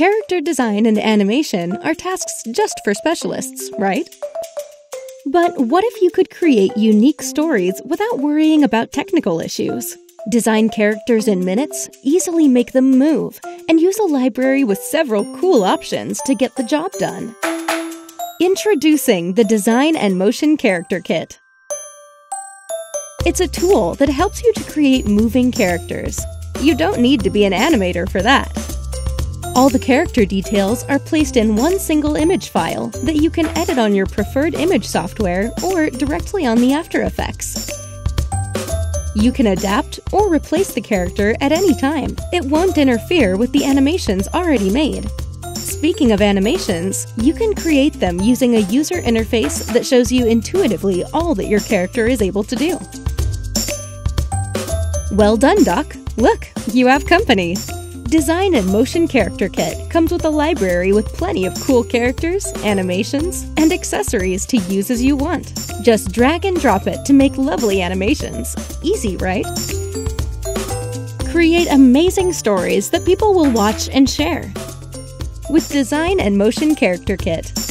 Character design and animation are tasks just for specialists, right? But what if you could create unique stories without worrying about technical issues? Design characters in minutes, easily make them move, and use a library with several cool options to get the job done. Introducing the Design and Motion Character Kit. It's a tool that helps you to create moving characters. You don't need to be an animator for that. All the character details are placed in one single image file that you can edit on your preferred image software or directly on the After Effects. You can adapt or replace the character at any time. It won't interfere with the animations already made. Speaking of animations, you can create them using a user interface that shows you intuitively all that your character is able to do. Well done, Doc! Look, you have company! Design and Motion Character Kit comes with a library with plenty of cool characters, animations, and accessories to use as you want. Just drag and drop it to make lovely animations. Easy, right? Create amazing stories that people will watch and share with Design and Motion Character Kit.